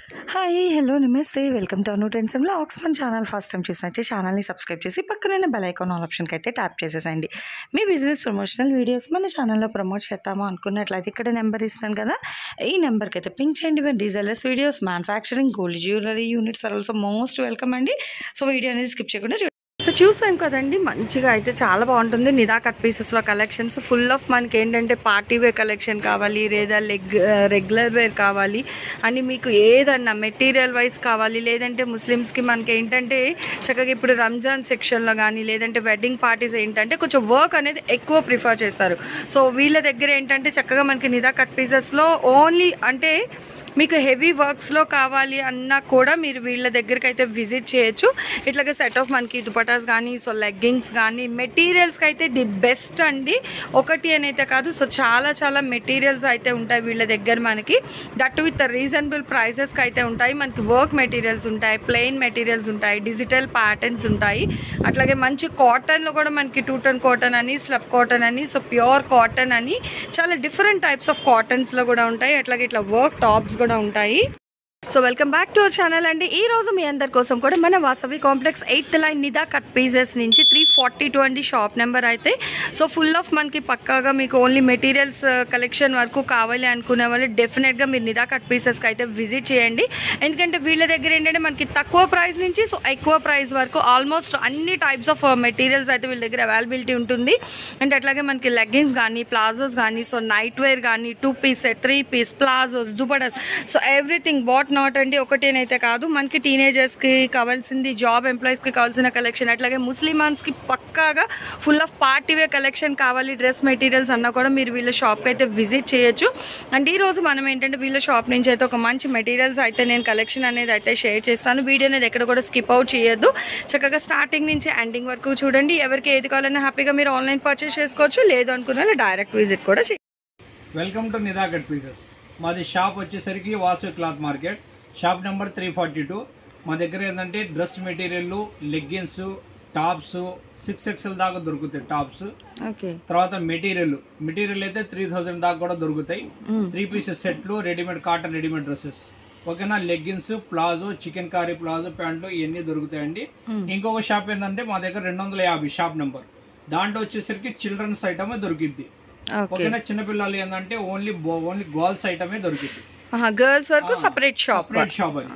Hi hello నమస్తే welcome to Anu trends vlogs మన channel first time చూసినైతే ఛానల్ని సబ్స్క్రైబ్ చేసి పక్కనే బెల్ ఐకాన్ ఆల్ ఆప్షన్కి అయితే ట్యాప్ చేసేసండి. మీ బిజినెస్ ప్రమోషనల్ వీడియోస్ మన ఛానల్లో ప్రమోట్ చేద్దాము అనుకున్నట్లయితే ఇక్కడ నెంబర్ ఇస్తాను కదా, ఈ నెంబర్కి అయితే పింక్ చేయండి. ఇవన్నీ డీజెల్స్ videos, manufacturing, gold jewellery units are also most welcome అండి. సో వీడియో అనేది స్కిప్ చేయకుండా సో చూసాం కదండి, మంచిగా అయితే చాలా బాగుంటుంది. నిదా కట్ పీసెస్లో కలెక్షన్స్ ఫుల్ ఆఫ్ మనకి ఏంటంటే పార్టీ వేర్ కలెక్షన్ కావాలి లేదా రెగ్యులర్ వేర్ కావాలి అని మీకు ఏదన్నా మెటీరియల్ వైజ్ కావాలి, లేదంటే ముస్లిమ్స్కి మనకి ఏంటంటే చక్కగా ఇప్పుడు రంజాన్ సెక్షన్లో కానీ లేదంటే వెడ్డింగ్ పార్టీస్ ఏంటంటే కొంచెం వర్క్ అనేది ఎక్కువ ప్రిఫర్ చేస్తారు. సో వీళ్ళ దగ్గర ఏంటంటే చక్కగా మనకి నిదా కట్ పీసెస్లో ఓన్లీ అంటే మీకు హెవీ వర్క్స్లో కావాలి అన్నా కూడా మీరు వీళ్ళ దగ్గరికి అయితే విజిట్ చేయొచ్చు. ఇట్లాగే సెట్ ఆఫ్ మనకి దుపటాస్ కానీ సో లెగ్గింగ్స్ కానీ మెటీరియల్స్కి అయితే ది బెస్ట్ అండి. ఒకటి అని అయితే కాదు, సో చాలా మెటీరియల్స్ అయితే ఉంటాయి వీళ్ళ దగ్గర మనకి. దట్ విత్ రీజనబుల్ ప్రైసెస్కి అయితే ఉంటాయి. మనకి వర్క్ మెటీరియల్స్ ఉంటాయి, ప్లెయిన్ మెటీరియల్స్ ఉంటాయి, డిజిటల్ ప్యాటర్న్స్ ఉంటాయి. అట్లాగే మంచి కాటన్లో కూడా మనకి 2 టన్ కాటన్ అని, స్లబ్ కాటన్ అని, సో ప్యూర్ కాటన్ అని చాలా డిఫరెంట్ టైప్స్ ఆఫ్ కాటన్స్లో కూడా ఉంటాయి. అట్లాగే ఇట్లా వర్క్ టాప్స్ కూడా ఉంటాయి. So welcome back to our channel అండి. ఈ రోజు మీ అందరి కోసం కూడా మన Vasavi complex 8th line Nida cut pieces నుంచి 342 అండి షాప్ నెంబర్ అయితే. సో ఫుల్ ఆఫ్ మనకి పక్కాగా మీకు ఓన్లీ మెటీరియల్స్ కలెక్షన్ వరకు కావాలి అనుకునే వాళ్ళు డెఫినెట్గా మీరు నిదా కట్ పీసెస్కి అయితే విజిట్ చేయండి. ఎందుకంటే వీళ్ళ దగ్గర ఏంటంటే మనకి తక్కువ ప్రైస్ నుంచి సో ఎక్కువ ప్రైస్ వరకు ఆల్మోస్ట్ అన్ని టైప్స్ ఆఫ్ మెటీరియల్స్ అయితే వీళ్ళ దగ్గర అవైలబిలిటీ ఉంటుంది. అండ్ అట్లాగే మనకి లెగ్గింగ్స్ కానీ, ప్లాజోస్ కానీ, సో నైట్ వేర్ కానీ, 2 piece set, 3 piece, palazzos, dupattas, so everything but not అండి. ఒకటేనైతే కాదు, మనకి టీనేజర్స్కి కావాల్సింది, జాబ్ ఎంప్లాయీస్కి కావాల్సిన కలెక్షన్, అట్లాగే ముస్లిమాన్స్కి పక్కాగా full of party wear collection కావాలి, డ్రెస్ మెటీరియల్స్ అన్నా కూడా మీరు వీళ్ళ షాప్కి అయితే విజిట్ చేయొచ్చు. అండ్ ఈ రోజు మనం ఏంటంటే వీళ్ళ షాప్ నుంచి అయితే ఒక మంచి మెటీరియల్స్ అయితే నేను కలెక్షన్ అనేది అయితే షేర్ చేస్తాను. వీడియో అనేది ఎక్కడ కూడా స్కిప్ అవుట్ చేయొద్దు. చక్కగా స్టార్టింగ్ నుంచి ఎండింగ్ వరకు చూడండి. ఎవరికి ఏది కావాలన్నా హ్యాపీగా మీరు ఆన్లైన్ పర్చేస్ చేసుకోవచ్చు, లేదు అనుకున్న డైరెక్ట్ విజిట్ కూడా చేయండి. Welcome to Nida cut pieces. మాది షాప్ వచ్చేసరికి Vasavi cloth market, shop number 342. మా దగ్గర ఏంటంటే dress material, leggings, tops 6XL దాకా దొరుకుతాయి టాప్స్. తర్వాత మెటీరియల్ అయితే 3000 దాకా కూడా దొరుకుతాయి. 3 పీసెస్ సెట్లు, రెడీమేడ్ కాటన్, రెడీమేడ్ డ్రెస్సెస్, ఓకేనా. Leggings, palazzo, chikankari palazzo, ప్యాంట్లు ఇవన్నీ దొరుకుతాయండి. ఇంకొక షాప్ ఏంటంటే మా దగ్గర 250 షాప్ నెంబర్, దాంట్లో వచ్చేసరికి చిల్డ్రన్స్ ఐటమే దొరికిద్ది, ఓకేనా. చిన్నపిల్లలు ఏంటంటే ఓన్లీ గర్ల్స్ ఐటమే దొరికిద్ది. గర్ల్స్ వరకు సపరేట్ షాప్ అది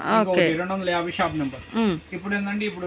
250 షాప్ నెంబర్. ఇప్పుడు ఏంటంటే ఇప్పుడు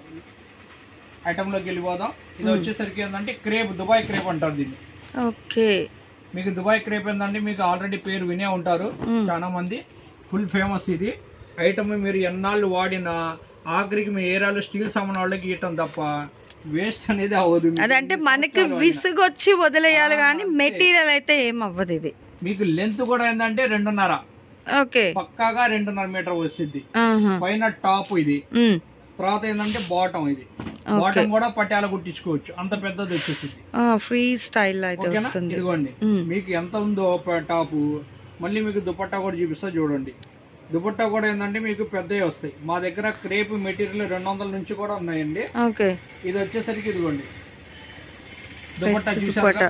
ఐటమ్ లోకి వెళ్ళిపోదాం. ఇది వచ్చేసరికి ఏంటంటే క్రేప్, దుబాయ్ క్రేప్ అంటారు దీన్ని. ఓకే, మీకు దుబాయ్ క్రేప్ ఏంటంటే మీకు ఆల్రెడీ పేరు వినే ఉంటారు చాలా మంది, ఫుల్ ఫేమస్ ఇది ఐటమ్. మీరు ఎన్నాళ్ళు వాడిన ఆఖరికి మీ ఏరియాలో స్టీల్ సామాన్ వాళ్ళకి ఇవ్వటం తప్ప వేస్ట్ అనేది అవ్వదు. అదంటే మనకి విసుగొచ్చి వదిలేయాలి కానీ మెటీరియల్ అయితే ఏం అవ్వదు. ఇది మీకు లెంత్ కూడా ఏంటంటే 2.5, ఓకే, పక్కాగా 2.5 మీటర్ వస్తుంది. పైన టాప్ ఇది, తర్వాత ఏంటంటే బాటం ఇది. బాటం కూడా పట్టాల కుట్టించుకోవచ్చు, అంత పెద్దది వచ్చేసింది. ఫ్రీ స్టైల్ అయితే వస్తుంది. ఇదిగోండి మీకు ఎంత ఉందో టాప్. మళ్ళీ మీకు దుపట్టా కూడా చూపిస్తా చూడండి. దుపట్టా కూడా ఏంటంటే మీకు పెద్దవి వస్తాయి. మా దగ్గర క్రేప్ మెటీరియల్ 200 నుంచి కూడా ఉన్నాయండి. ఇది వచ్చేసరికి ఇదిగోండి దుపట్టా చూసారా,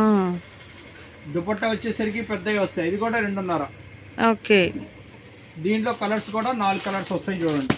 దుపట్టా వచ్చేసరికి పెద్దవి వస్తాయి. ఇది కూడా 2.5. ఓకే, దీంట్లో కలర్స్ కూడా 4 కలర్స్ వస్తాయి చూడండి.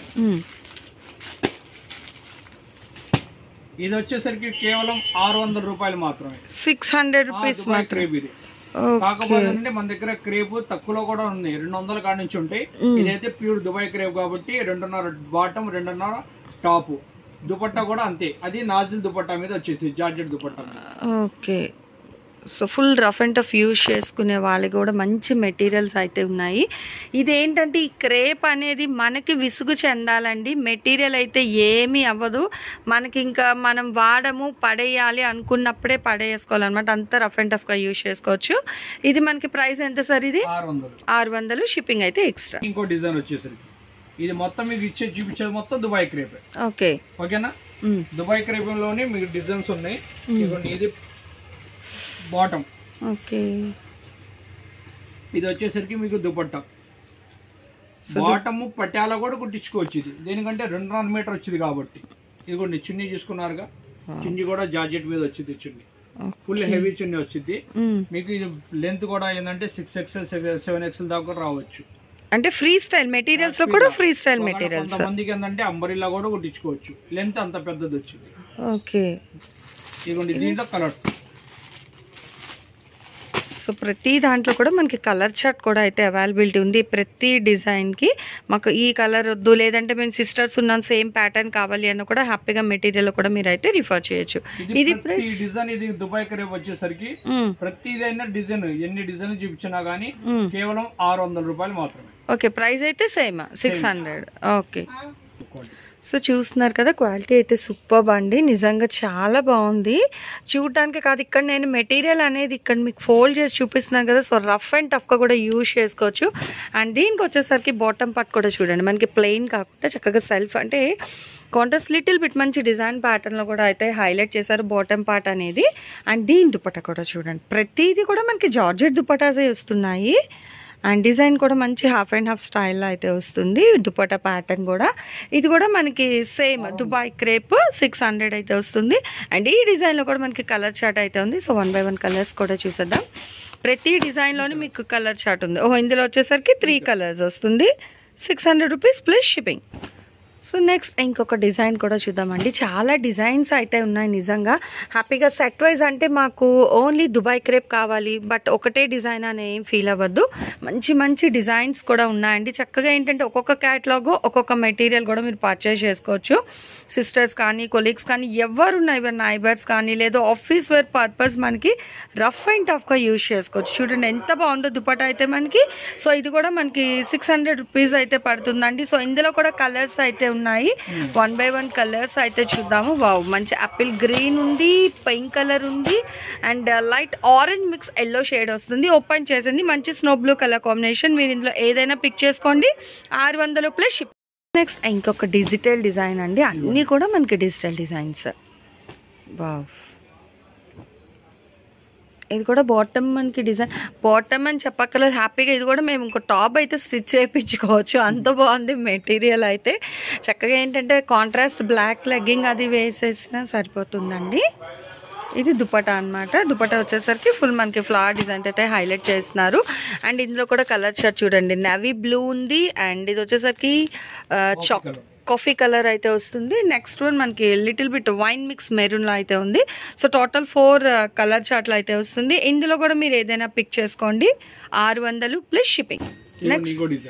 ఇది వచ్చేసరికి కేవలం 600 రూపాయలు మాత్రమే, 600 రూపీస్ క్రేప్ ఇది. కాకపోతే మన దగ్గర క్రేప్ తక్కువలో కూడా ఉంది, 200 కాడ నుంచి ఉంటాయి. ఇదైతే ప్యూర్ దుబాయ్ క్రేప్ కాబట్టి 2.5 బాటం, 2.5 టాప్. దుపట్టా కూడా అంతే, అది నాజిల్ దుపట్టా మీద వచ్చేసి georgette dupatta. Okay, so full rough and tough use చేసుకునే వాళ్ళకి కూడా మంచి మెటీరియల్స్ అయితే ఉన్నాయి. ఇదేంటంటే ఈ క్రేప్ అనేది మనకి విసుగు చెందాలండి, మెటీరియల్ అయితే ఏమీ అవ్వదు మనకి. ఇంకా మనం వాడము పడేయాలి అనుకున్నప్పుడే పడేసుకోవాలన్నమాట, అంత రఫ్ అండ్ టఫ్గా యూజ్ చేసుకోవచ్చు. ఇది మనకి ప్రైస్ ఎంత సార్? ఇది 600, షిప్పింగ్ అయితే ఎక్స్ట్రా. ఇంకో డిజైన్ వచ్చేసరికి ఇది మొత్తం మీకు చూపించేది మొత్తం దుబాయ్ క్రేప్. ఓకే, ఓకేనా. దుబాయ్ క్రేప్ లోనే మీకు డిజైన్స్ ఉన్నాయి. ఇది బాటం, ఓకే. ఇది వచ్చేసరికి మీకు దుపట్టా, బాటము పట్టాల కూడా కుట్టించుకోవచ్చు. ఇది దేనికంటే 2.5 మీటర్ వచ్చింది కాబట్టి. ఇదిగోండి చున్నీ చూసుకున్నారుగా, చున్నీ కూడా జార్జెట్ మీద వచ్చింది. చున్నీ ఫుల్ హెవీ చున్నీ వచ్చింది మీకు. ఇది లెంత్ కూడా ఏంటంటే 6XL 7XL దాకా రావచ్చు. అంటే ఫ్రీ స్టైల్ మెటీరియల్స్ లో కూడా ఫ్రీ స్టైల్ మెటీరియల్స్. కొంతమందికి ఏంటంటే అంబరిల్లా కూడా కుట్టించుకోవచ్చు, లెంత్ అంత పెద్దది వచ్చింది. ఓకే, ఇదిగోండి దీంట్లో కలర్స్. సో ప్రతి దాంట్లో కూడా మనకి కలర్ చార్ట్ కూడా అయితే అవైలబిలిటీ ఉంది. ప్రతి డిజైన్కి మాకు ఈ కలర్ వద్దు, లేదంటే మేము సిస్టర్స్ ఉన్నాం సేమ్ ప్యాటర్న్ కావాలి అన్న కూడా హ్యాపీగా మెటీరియల్ కూడా మీరు అయితే రిఫర్ చేయొచ్చు. ఇది డిజైన్ ఇది దుబాయ్ క్రేప్ వచ్చేసరికి ప్రతిదైనా డిజైన్ ఎన్ని డిజైన్ చూపించినా గానీ కేవలం 600 రూపాయలు మాత్రమే. ఓకే, ప్రైస్ అయితే సేమ్ 600. ఓకే, సో చూస్తున్నారు కదా, క్వాలిటీ అయితే సూపర్ అండి, నిజంగా చాలా బాగుంది చూడటానికి. కాదు, ఇక్కడ నేను మెటీరియల్ అనేది ఇక్కడ మీకు ఫోల్డ్ చేసి చూపిస్తున్నాను కదా, సో రఫ్ అండ్ టఫ్గా కూడా యూజ్ చేసుకోవచ్చు. అండ్ దీనికి వచ్చేసరికి బాటమ్ పార్ట్ కూడా చూడండి, మనకి ప్లెయిన్ కాకుండా చక్కగా సెల్ఫ్ అంటే కాంట్రాస్ట్ లిటిల్ బిట్ మంచి డిజైన్ ప్యాటర్న్లో కూడా అయితే హైలైట్ చేశారు బాటమ్ పార్ట్ అనేది. అండ్ దీని దుపట్టా కూడా చూడండి, ప్రతిదీ కూడా మనకి జార్జెట్ దుపట్టాసే వస్తున్నాయి. అండ్ డిజైన్ కూడా మంచి హాఫ్ అండ్ హాఫ్ స్టైల్లో అయితే వస్తుంది. దుపట్టా ప్యాటర్న్ కూడా ఇది కూడా మనకి సేమ్ దుబాయ్ క్రేప్ 600 అయితే వస్తుంది. అండ్ ఈ డిజైన్లో కూడా మనకి కలర్ చార్ట్ అయితే ఉంది. సో 1 by 1 కలర్స్ కూడా చూసేద్దాం. ప్రతి డిజైన్లోనే మీకు కలర్ చార్ట్ ఉంది. ఇందులో వచ్చేసరికి 3 కలర్స్ వస్తుంది. 600 rupees plus shipping. So next ఇంకొక డిజైన్ కూడా చూద్దామండి. చాలా డిజైన్స్ అయితే ఉన్నాయి నిజంగా. హ్యాపీగా సెట్ వైజ్ అంటే మాకు ఓన్లీ దుబాయ్ క్రేప్ కావాలి బట్ ఒకటే డిజైన్ అని ఏం ఫీల్ అవ్వద్దు, మంచి మంచి డిజైన్స్ కూడా ఉన్నాయండి. చక్కగా ఏంటంటే ఒక్కొక్క క్యాటలాగ్ ఒక్కొక్క మెటీరియల్ కూడా మీరు పర్చేస్ చేసుకోవచ్చు. సిస్టర్స్ కానీ కొలీగ్స్ కానీ ఎవరున్నా, ఈవెన్ నైబర్స్ కానీ లేదా ఆఫీస్ వేర్ పర్పస్ మనకి రఫ్ అండ్ టఫ్గా యూజ్ చేసుకోవచ్చు. చూడండి ఎంత బాగుందో దుపట్టా అయితే మనకి. సో ఇది కూడా మనకి 600 రూపీస్ అయితే పడుతుందండి. సో ఇందులో కూడా కలర్స్ అయితే ఉన్నాయి. 1 by 1 కలర్స్ అయితే చూద్దాము. వావ్, మంచి యాపిల్ గ్రీన్ ఉంది, పింక్ కలర్ ఉంది and light orange mix yellow shade వస్తుంది. ఓపెన్ చేసింది మంచి స్నో బ్లూ కలర్ కాంబినేషన్. మీరు ఇందులో ఏదైనా పిక్ చేసుకోండి. 600 ప్లస్ షిప్. నెక్స్ట్ ఇంకొక డిజిటల్ డిజైన్ అండి, అన్నీ కూడా మనకి డిజిటల్ డిజైన్స్. వావ్, ఇది కూడా బాటమ్ మనకి డిజైన్, బాటమ్ అని చెప్పక్కర్లేదు, హ్యాపీగా ఇది కూడా మేము ఇంకో టాప్ అయితే స్టిచ్ చేయించుకోవచ్చు, అంత బాగుంది మెటీరియల్ అయితే. చక్కగా ఏంటంటే కాంట్రాస్ట్ బ్లాక్ లెగ్గింగ్ అది వేసేసినా సరిపోతుందండి. ఇది దుపట్టా అనమాట. దుపట్టా వచ్చేసరికి ఫుల్ మనకి ఫ్లవర్ డిజైన్ అయితే హైలైట్ చేస్తున్నారు. అండ్ ఇందులో కూడా కలర్ షర్ట్ చూడండి, నేవీ బ్లూ ఉంది అండ్ ఇది వచ్చేసరికి కాఫీ కలర్ అయితే వస్తుంది. నెక్స్ట్ వన్ మనకి లిటిల్ బిట్ వైన్ మిక్స్ మెరూన్లో అయితే ఉంది. సో టోటల్ 4 కలర్ చార్ట్లు అయితే వస్తుంది. ఇందులో కూడా మీరు ఏదైనా పిక్ చేసుకోండి. 600 plus shipping. Next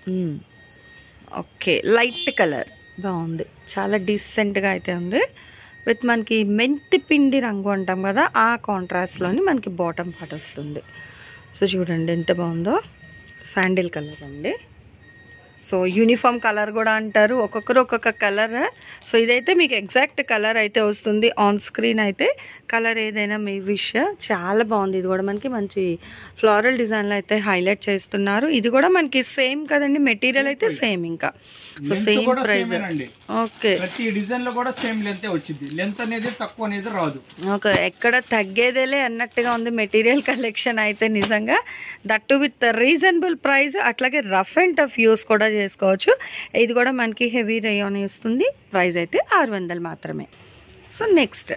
okay, light colour బాగుంది, చాలా డీసెంట్గా అయితే ఉంది. విత్ మనకి మెంతి పిండి రంగు అంటాం కదా, ఆ కాంట్రాస్ట్లోని మనకి బాటమ్ పార్ట్ వస్తుంది. సో చూడండి ఎంత బాగుందో, శాండిల్ కలర్ అండి. సో యూనిఫామ్ కలర్ కూడా అంటారు, ఒక్కొక్కరు ఒక్కొక్క కలర్. సో ఇదైతే మీకు ఎగ్జాక్ట్ కలర్ అయితే వస్తుంది. ఆన్ స్క్రీన్ అయితే కలర్ ఏదైనా మీ విష్. చాలా బాగుంది. ఇది కూడా మనకి మంచి ఫ్లోరల్ డిజైన్లో అయితే హైలైట్ చేస్తున్నారు. ఇది కూడా మనకి సేమ్ కదండి, మెటీరియల్ అయితే సేమ్. ఇంకా సో సేమ్ ప్రైస్. ఓకే, ప్రతి డిజైన్ లో కూడా సేమ్ లెంత్ వచ్చింది, లెంత్ అనేది తక్కువ అనేది రాదు. ఓకే, ఎక్కడ తగ్గేదేలే అన్నట్టుగా ఉంది మెటీరియల్ కలెక్షన్ అయితే నిజంగా. దట్టు విత్ రీజనబుల్ ప్రైస్, అట్లాగే రఫ్ అండ్ టఫ్ యూస్ కూడా చేసుకోవచ్చు. ఇది కూడా మనకి హెవీ రేయాన్ వస్తుంది. ప్రైస్ అయితే 600 మాత్రమే. సో నెక్స్ట్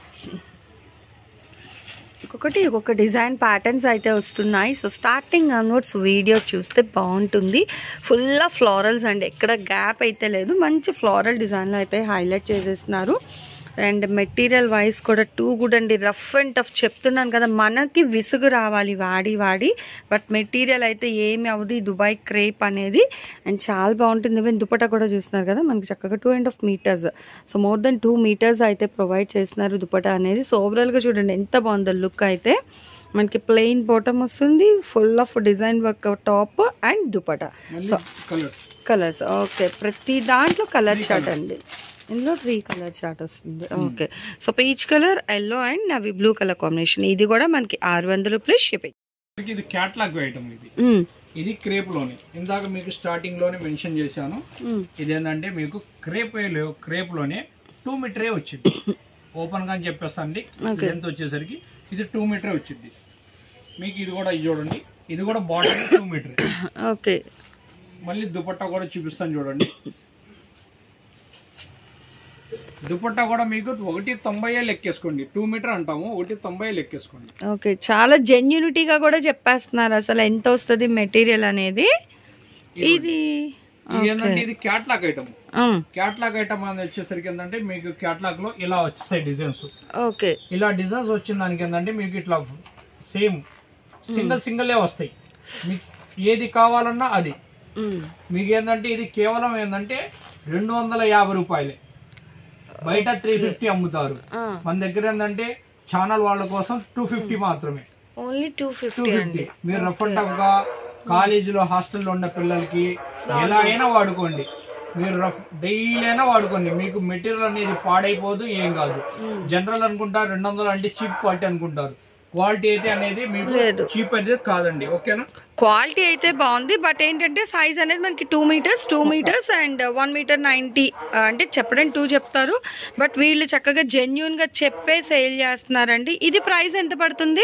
ఒక్కొక్క డిజైన్ ప్యాటర్న్స్ అయితే వస్తున్నాయి. సో స్టార్టింగ్ అన్వర్డ్స్ వీడియో చూస్తే బాగుంటుంది. ఫుల్ ఆఫ్ ఫ్లోరల్స్ అండి, ఎక్కడ గ్యాప్ అయితే లేదు. మంచి ఫ్లోరల్ డిజైన్లో అయితే హైలైట్ చేసేస్తున్నారు. అండ్ మెటీరియల్ వైజ్ కూడా టూ గుడ్ అండి, రఫ్ అండ్ టఫ్ చెప్తున్నాను కదా, మనకి విసుగు రావాలి వాడి వాడి, బట్ మెటీరియల్ అయితే ఏమి అవ్వదు. దుబాయ్ క్రేప్ అనేది అండ్ చాలా బాగుంటుంది. ఈవెన్ దుపట్టా కూడా చూస్తున్నారు కదా, మనకి చక్కగా 2.5 meters, so more than 2 meters అయితే ప్రొవైడ్ చేస్తున్నారు దుపట్టా అనేది. సో ఓవరాల్గా చూడండి ఎంత బాగుందో లుక్ అయితే. మనకి ప్లెయిన్ బాటమ్ వస్తుంది, full of design work top and dupatta. So colours okay, ప్రతి దాంట్లో కలర్ చార్ట్ అండి. ఇందులో 3 కలర్ చార్ట్ వస్తుంది. Okay, so peach colour, yellow and navy blue colour combination. ఇది కూడా మనకి 600 ప్లస్ షిప్పింగ్. ఇది క్యాట్లాగ్ ఐటమ్. ఇది క్రేప్ లోనే ఇందాక మీకు స్టార్టింగ్ లోనే మెన్షన్ చేశాను. ఇదేంటంటే మీకు క్రేప్ లోనే 2 meter వచ్చింది. ఓపెన్ గా చెప్పేస్తాండి, ఎంత వచ్చేసరికి ఇది 2 meter వచ్చింది మీకు. ఇది కూడా చూడండి, ఇది కూడా బాటమ్ 2 meter. ఓకే, మళ్ళీ దుపట్టా కూడా చూపిస్తాను చూడండి. దుపట్టా కూడా మీకు 190 లెక్కేసుకోండి. 2 meter అంటాము, 190 లెక్కేసుకోండి. ఓకే, చాలా జెన్యూనిటీగా కూడా చెప్పేస్తున్నారు అసలు ఎంత వస్తుంది మెటీరియల్ అనేది. ఇది ఇది ఏంటంటే ఇది క్యాట్లాగ్ ఐటమ్. క్యాట్లాగ్ ఐటమ్ అని వచ్చేసరికి ఏంటంటే మీకు క్యాట్లాగ్ లో ఇలా వచ్చేసాయి డిజైన్స్. ఓకే, ఇలా డిజైన్స్ వచ్చిన దానికి ఏంటంటే మీకు ఇట్లా సేమ్ సింగిల్ వస్తాయి. మీకు ఏది కావాలన్నా అది. మీకు ఏంటంటే ఇది కేవలం ఏంటంటే 250 రూపాయలే. బయట 350 అమ్ముతారు. మన దగ్గర ఏంటంటే ఛానల్ వాళ్ళ కోసం 250 మాత్రమే. ఓన్లీ 250. మీరు రఫ్ అండ్ టఫ్ గా కాలేజీలో హాస్టల్లో ఉన్న పిల్లలకి ఎలా అయినా వాడుకోండి. మీరు డైలీ అయినా వాడుకోండి. మీకు మెటీరియల్ అనేది పాడైపోదు, ఏం కాదు. జనరల్ అనుకుంటారు 200 అంటే చీప్ క్వాలిటీ అనుకుంటారు. క్వాలిటీ అయితే అనేది మీకు చీప్ అయితే కాదండి. ఓకేనా, క్వాలిటీ అయితే బాగుంది. బట్ ఏంటంటే సైజ్ అనేది మనకి 2 మీటర్స్ అండ్ 1 మీటర్ 90 అంటే చెప్పడం 2 చెప్తారు. బట్ వీళ్ళు చక్కగా జెన్యున్ గా చెప్పే సేల్ చేస్తున్నారండి. ఇది ప్రైస్ ఎంత పడుతుంది?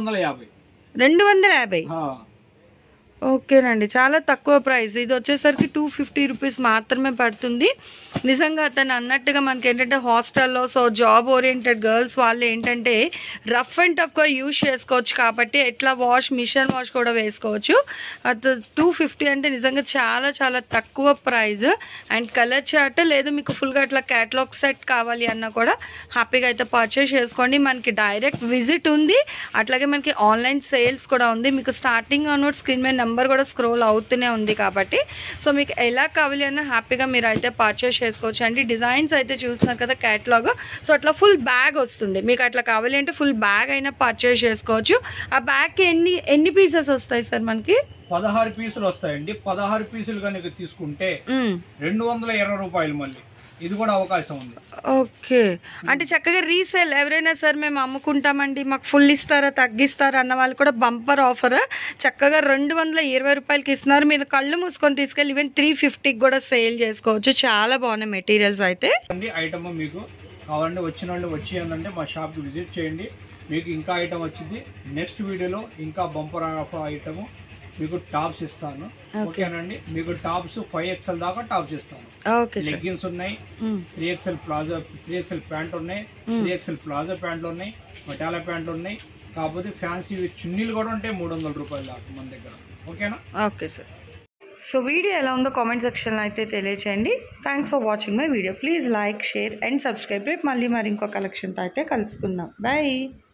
250. ఓకేనండి, చాలా తక్కువ ప్రైస్. ఇది వచ్చేసరికి 250 రూపీస్ మాత్రమే పడుతుంది. నిజంగా అతను అన్నట్టుగా మనకి ఏంటంటే హాస్టల్లో జాబ్ ఓరియంటెడ్ గర్ల్స్ వాళ్ళు ఏంటంటే రఫ్ అండ్ టఫ్గా యూజ్ చేసుకోవచ్చు కాబట్టి ఎట్లా మిషన్ వాష్ కూడా వేసుకోవచ్చు. 250 అంటే నిజంగా చాలా చాలా తక్కువ ప్రైస్. అండ్ కలర్ చార్ట్ లేదు మీకు ఫుల్గా అట్లా క్యాటలాగ్ సెట్ కావాలి అన్నా కూడా హ్యాపీగా అయితే పర్చేస్ చేసుకోండి. మనకి డైరెక్ట్ విజిట్ ఉంది, అట్లాగే మనకి ఆన్లైన్ సేల్స్ కూడా ఉంది. మీకు స్టార్టింగ్ ఆన్వర్డ్ స్క్రీన్ మీద నెంబర్ కూడా స్క్రోల్ అవుతూనే ఉంది కాబట్టి మీకు ఎలా కావాలి అన్నా హ్యాపీగా మీరు అయితే పర్చేస్ చేసుకోవచ్చు అండి. డిజైన్స్ అయితే చూస్తున్నారు కదా క్యాటలాగ్. అట్లా ఫుల్ బ్యాగ్ వస్తుంది. మీకు అట్లా కావాలి అంటే ఫుల్ బ్యాగ్ అయినా పర్చేస్ చేసుకోవచ్చు. ఆ బ్యాగ్కి ఎన్ని పీసెస్ వస్తాయి సార్? మనకి 16 పీసులు వస్తాయండి. 16 పీసులు కనుక తీసుకుంటే 220 రూపాయలు. మళ్ళీ ఇది కూడా అవకాశం ఉంది. ఓకే, అంటే చక్కగా రీసేల్ ఎవరైనా సార్ మేము అమ్ముకుంటామండి మాకు ఫుల్ ఇస్తారా తగ్గిస్తారా అన్న వాళ్ళు కూడా బంపర్ ఆఫర్ చక్కగా 220 రూపాయలకి ఇస్తున్నారు. మీరు కళ్ళు మూసుకొని తీసుకెళ్ళి ఈవెన్ 350కి కూడా సేల్ చేసుకోవచ్చు. చాలా బాగున్నాయి మెటీరియల్స్ అయితే. ఐటమ్ మీకు కావాలంటే వచ్చిన వాళ్ళు వచ్చి ఏంటంటే మా షాప్కి విజిట్ చేయండి. మీకు ఇంకా ఐటమ్ వచ్చింది. నెక్స్ట్ వీడియోలో ఇంకా బంపర్ ఆఫర్ ఐటమ్ మీకు టాప్స్ ఇస్తాను. ఓకేనండి, మీకు టాప్స్ 5XL దాకా టాప్స్ ఇస్తాను. లెగ్గిన్స్ ఉన్నాయి, 3XL ప్యాంట్ ఉన్నాయి, 3XL ప్లాజో ప్యాంట్లు ఉన్నాయి, పటాలా ప్యాంట్లు ఉన్నాయి. కాకపోతే ఫ్యాన్సీ చున్నీలు కూడా ఉంటాయి 300 రూపాయలు దాకా మన దగ్గర. ఓకేనా? Okay sir. వీడియో ఎలా ఉందో కామెంట్ సెక్షన్లో అయితే తెలియచేయండి. Thanks for watching my video. Please like, share and subscribe. రేపు మళ్ళీ మరి ఇంకో కలెక్షన్తో అయితే కలుసుకుందాం. బాయ్.